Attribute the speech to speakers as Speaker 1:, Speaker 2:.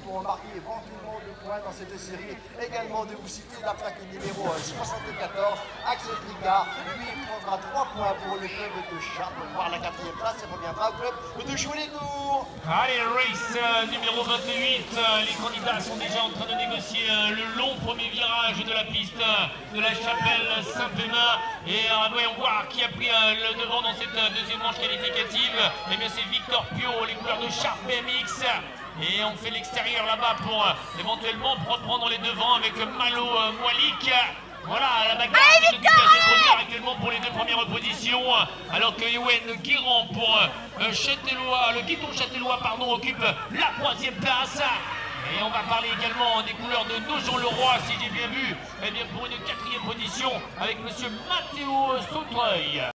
Speaker 1: pour marquer éventuellement 2 points dans cette série. Également de vous citer la plaque numéro 74, Axel Tricard. Lui prendra 3 points pour le club de Charleroi. La 4e place et reviendra au club de Cholet-Tours.
Speaker 2: Allez, race numéro 28. Les candidats sont déjà en train de négocier le long premier virage de la piste de la chapelle Saint-Pénin. Et voyons voir qui a pris le devant dans cette deuxième manche qualificative. Eh bien, c'est Victor Pio, les couleurs de Sharp BMX. Et on fait l'extérieur là-bas pour éventuellement reprendre les devants avec Malo Moalik. Voilà la bagarre qui se produire actuellement pour les 2 premières positions, alors que Ewen Guérand pour Châtellois, le Guiton Châtellois pardon, occupe la 3e place. Et on va parler également des couleurs de Nogent-le-Roi, si j'ai bien vu, eh bien pour une 4e position avec monsieur Mathéo Sautreuil.